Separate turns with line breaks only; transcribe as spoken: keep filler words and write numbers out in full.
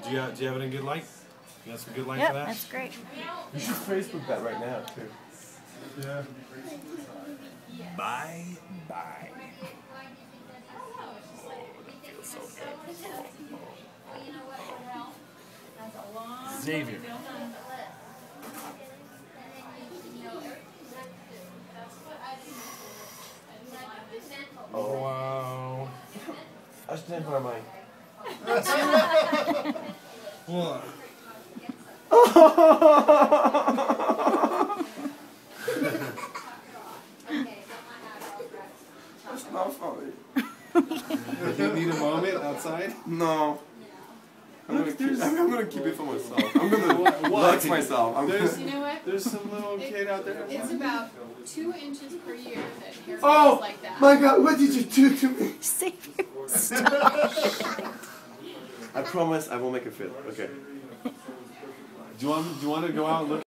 Do you have, do you have any good light? You got some good light
Yep,
for that?
that's great.
You should Facebook that right now too.
Yeah. Bye. Bye. Feels so good. Xavier.
Oh
wow.
Acho que tem para mãe.
What?
That's not funny.
You need a moment outside?
No. I'm gonna,
Look,
keep,
there's-
I'm, I'm gonna keep it for myself. I'm gonna
What- what?
relax myself. I'm
There's-
gonna,
You know what?
There's some little kid out there.
It's about two inches per year that hair
oh
grows like that.
my God! What did you do to me?
Xavier, stop.
I promise I will make it fit. Okay.
Do you want? Do you want to go out and look?